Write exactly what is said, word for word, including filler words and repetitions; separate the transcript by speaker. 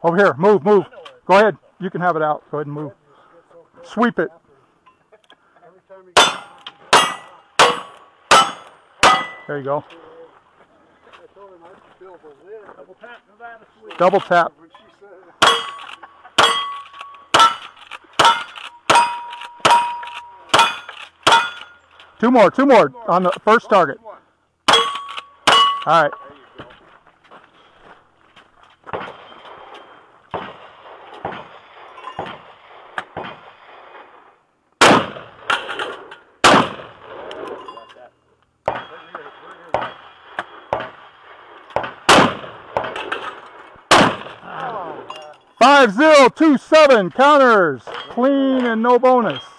Speaker 1: Over here. Move, move. Go ahead. You can have it out. Go ahead and move. Sweep it. There you go. Double tap. Two more, two more on the first target. All right. Five zero two seven counters, clean and no bonus.